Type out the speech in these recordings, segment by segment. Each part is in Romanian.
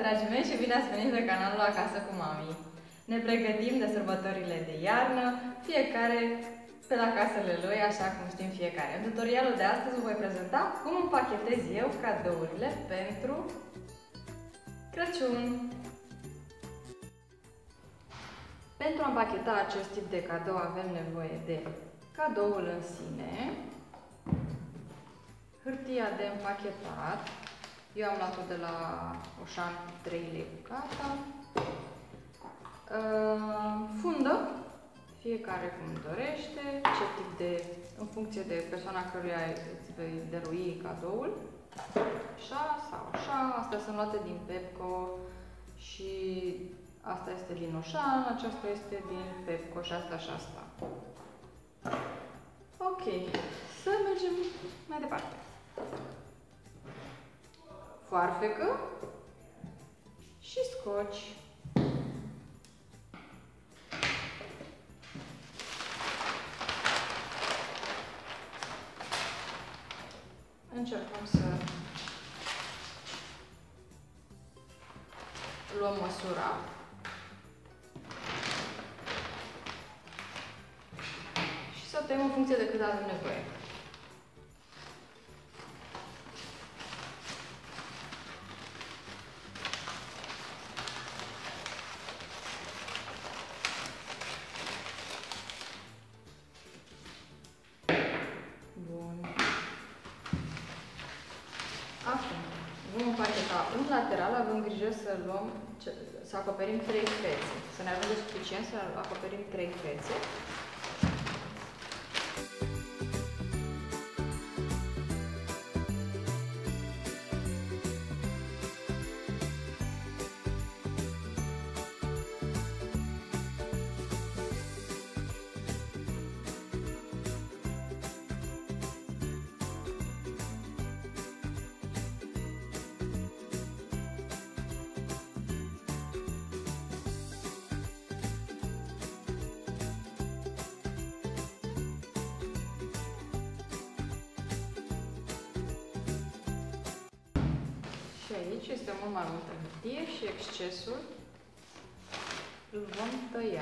dragii mei, și bine ați venit pe canalul Acasă cu Mami. Ne pregătim de sărbătorile de iarnă, fiecare pe la casele lui, așa cum știm fiecare. În tutorialul de astăzi vă voi prezenta cum împachetez eu cadourile pentru Crăciun. Pentru a împacheta acest tip de cadou avem nevoie de cadoul în sine, hârtia de împachetat. Eu am luat-o de la Oșan 3 lei bucata. Fundă, fiecare cum dorește, ce tip de, în funcție de persoana căruia îți vei dărui cadoul. Așa sau așa, astea sunt luate din Pepco și asta este din Oșan, aceasta este din Pepco și asta și asta. Ok, să mergem mai departe. Foarfecă și scoci. Încercăm să luăm măsura. Și să tăiem în funcție de cât avem nevoie. Acum, vom împacheta un lateral, avem grijă să acoperim 3 fețe. Să ne ajungă suficient să acoperim 3 fețe. Și aici este mult mai multă hârtie și excesul îl vom tăia.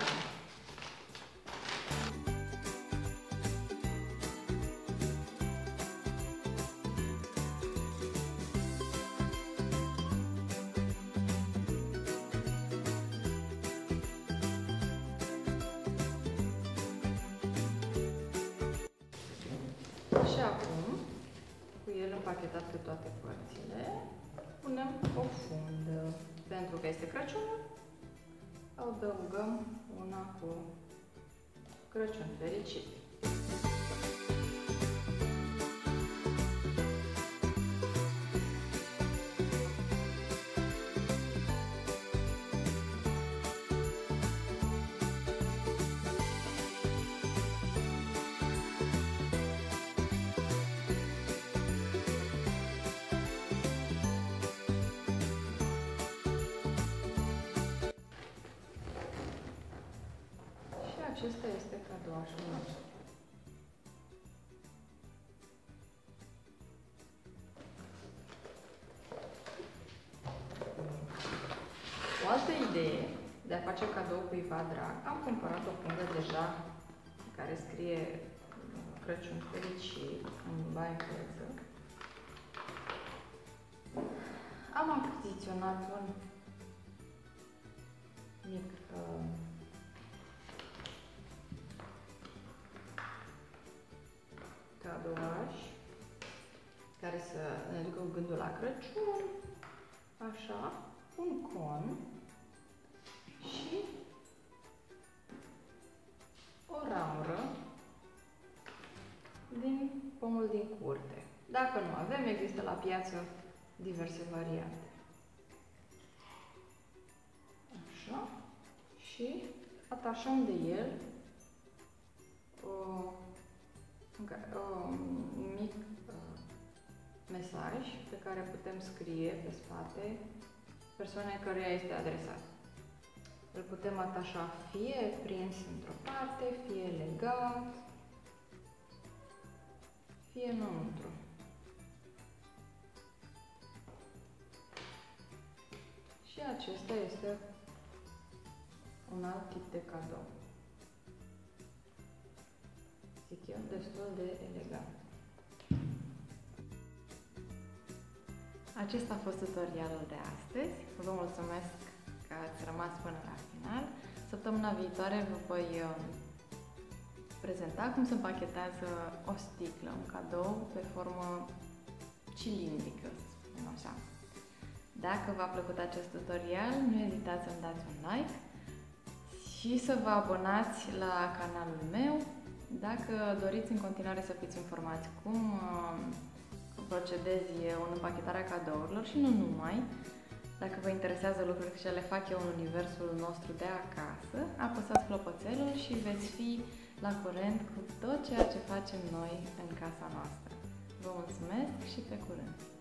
Și acum, cu el împachetat pe toate părțile, punem o fundă. Pentru că este Crăciunul, adăugăm una cu Crăciun fericit. Acesta este cadouașul nostru. O altă idee de a face cadou cuiva drag, am cumpărat o fundă deja care scrie Crăciun fericit în limba engleză. Am achiziționat un mic cadouaș care să ne ducă cu gândul la Crăciun, așa, un con și o ramură din pomul din curte. Dacă nu avem, există la piață diverse variante. Așa, și atașăm de el un mic mesaj pe care putem scrie pe spate persoanei căreia este adresat. Îl putem atașa fie prins într-o parte, fie legat, fie înăuntru. Și acesta este un alt tip de cadou. Zic eu, destul de elegant. Acesta a fost tutorialul de astăzi. Vă mulțumesc că ați rămas până la final. Săptămâna viitoare vă voi prezenta cum se împachetează o sticlă, un cadou pe formă cilindrică, să spunem așa. Dacă v-a plăcut acest tutorial, nu ezitați să-mi dați un like și să vă abonați la canalul meu. Dacă doriți în continuare să fiți informați cum procedez eu în împachetarea cadourilor și nu numai, dacă vă interesează lucruri ce le fac eu în universul nostru de acasă, apăsați clopoțelul și veți fi la curent cu tot ceea ce facem noi în casa noastră. Vă mulțumesc și pe curând!